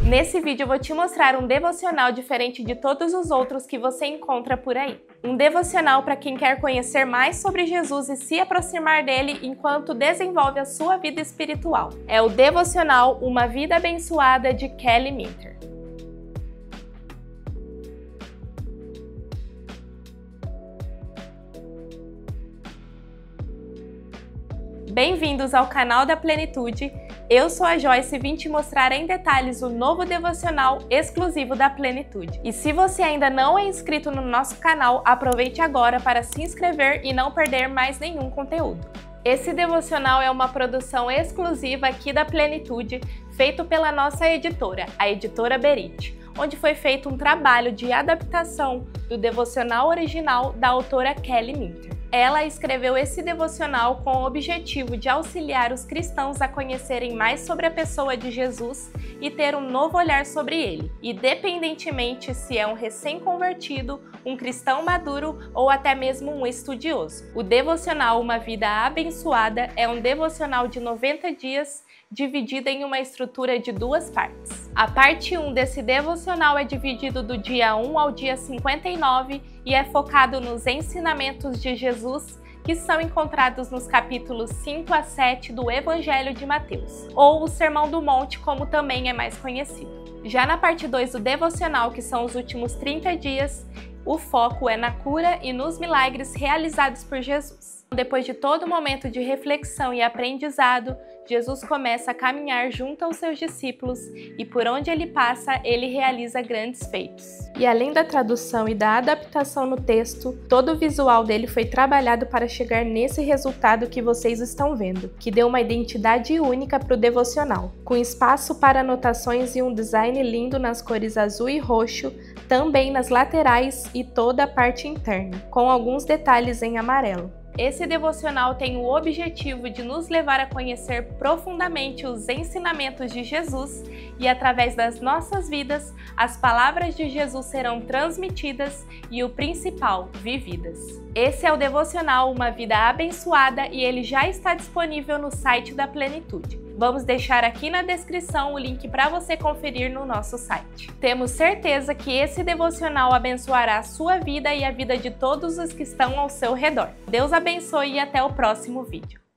Nesse vídeo eu vou te mostrar um devocional diferente de todos os outros que você encontra por aí. Um devocional para quem quer conhecer mais sobre Jesus e se aproximar dele enquanto desenvolve a sua vida espiritual. É o devocional Uma Vida Abençoada de Kelly Minter. Bem-vindos ao canal da Plenitude. Eu sou a Joyce e vim te mostrar em detalhes o novo devocional exclusivo da Plenitude. E se você ainda não é inscrito no nosso canal, aproveite agora para se inscrever e não perder mais nenhum conteúdo. Esse devocional é uma produção exclusiva aqui da Plenitude, feito pela nossa editora, a editora Berit, onde foi feito um trabalho de adaptação do devocional original da autora Kelly Minter. Ela escreveu esse devocional com o objetivo de auxiliar os cristãos a conhecerem mais sobre a pessoa de Jesus e ter um novo olhar sobre ele, independentemente se é um recém-convertido, um cristão maduro ou até mesmo um estudioso. O devocional Uma Vida Abençoada é um devocional de 90 dias dividida em uma estrutura de duas partes. A parte 1 desse devocional é dividido do dia 1 ao dia 59 e é focado nos ensinamentos de Jesus que são encontrados nos capítulos 5 a 7 do Evangelho de Mateus, ou o Sermão do Monte, como também é mais conhecido. Já na parte 2 do devocional, que são os últimos 30 dias, o foco é na cura e nos milagres realizados por Jesus. Depois de todo momento de reflexão e aprendizado, Jesus começa a caminhar junto aos seus discípulos e por onde ele passa, ele realiza grandes feitos. E além da tradução e da adaptação no texto, todo o visual dele foi trabalhado para chegar nesse resultado que vocês estão vendo, que deu uma identidade única para o devocional, com espaço para anotações e um design lindo nas cores azul e roxo, também nas laterais e toda a parte interna, com alguns detalhes em amarelo. Esse devocional tem o objetivo de nos levar a conhecer profundamente os ensinamentos de Jesus e, através das nossas vidas, as palavras de Jesus serão transmitidas e, o principal, vividas. Esse é o devocional Uma Vida Abençoada e ele já está disponível no site da Plenitude. Vamos deixar aqui na descrição o link para você conferir no nosso site. Temos certeza que esse devocional abençoará a sua vida e a vida de todos os que estão ao seu redor. Deus abençoe e até o próximo vídeo.